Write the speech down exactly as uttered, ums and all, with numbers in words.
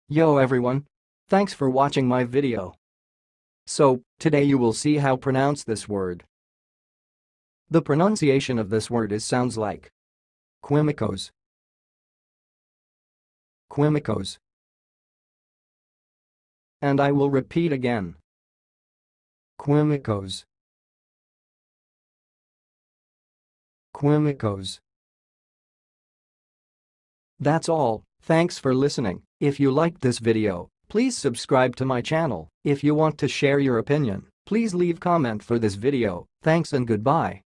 Yo everyone! Thanks for watching my video. So, today you will see how pronounce this word. The pronunciation of this word is sounds like Quimicos. Quimicos. And I will repeat again. Quimicos. Quimicos. That's all, thanks for listening. If you liked this video, please subscribe to my channel. If you want to share your opinion, please leave comment for this video. Thanks and goodbye.